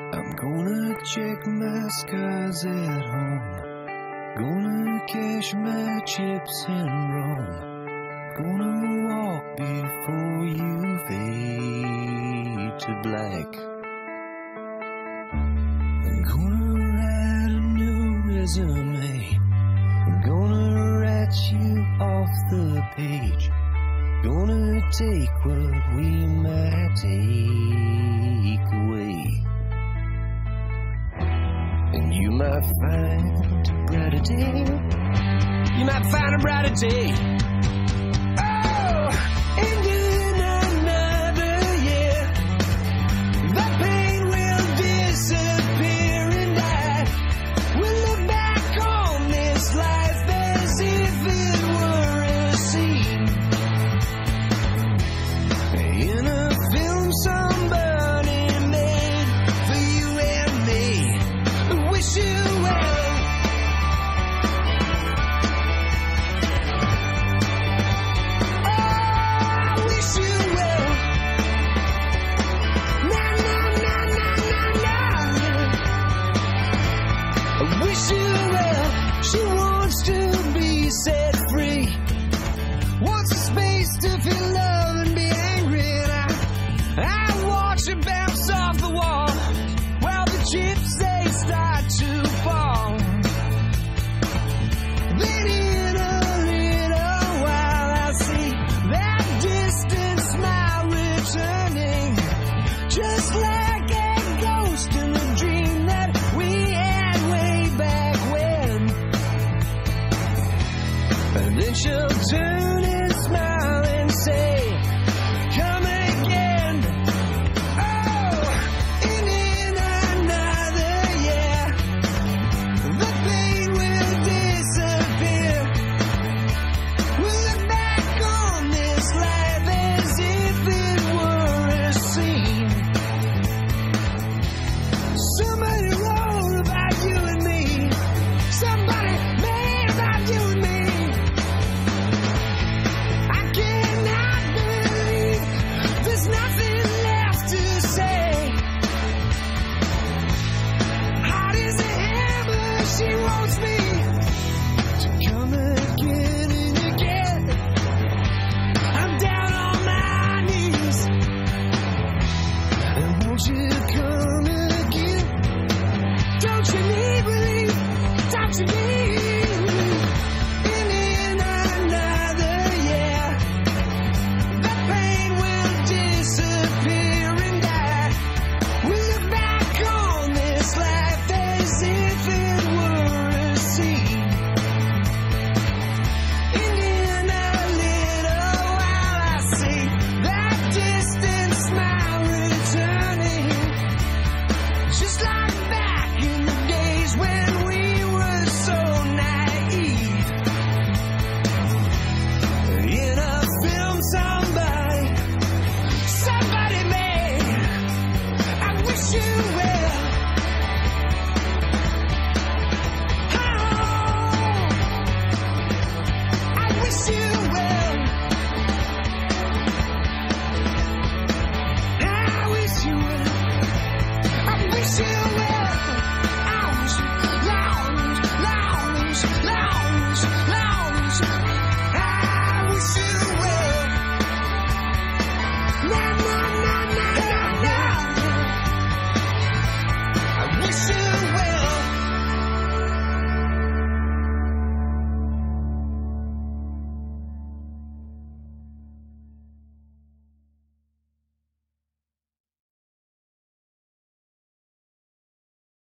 I'm gonna check my scars at home. Gonna cash my chips and roam. Gonna walk before you fade to black. I'm gonna write a new resume. I'm gonna write you off the page. Gonna take what we might take away. And you might find a brighter day. You might find a brighter day. Oh, and in another year, the pain will disappear, and I will look back on this life as if it were a scene in a film somebody made for you and me. Wish you well. Oh, I wish you well. Na na na na na na. I wish you well. She wants to be set free. Wants a space to feel love and be angry. And I watch her bounce off the wall while the chips they start to fall. Then in a little while I see that distant smile returning, just like a ghost in a dream that we had way back when. And then she'll turn and smile and say, come again. Oh, and in another year, the pain will disappear. We'll look back on this life as if it were a scene. Somebody wrote about you and me. Somebody made about you and me. I cannot believe there's nothing left to say. Hot as a hammer, she wants me to come again and again. I'm down on my knees, and won't you come again? Don't you need relief? Don't you need relief? And in another year, the pain will disappear, and I will look back on this life as if it were a scene. And in a little while I see that distant smile returning, just like back in the days when we were so naive. In a film somebody made. I wish you well. Oh, I wish you well. I wish you well. I wish you well. Lounge, lounge, lounge, lounge, lounge. I wish you well. Na na na na na.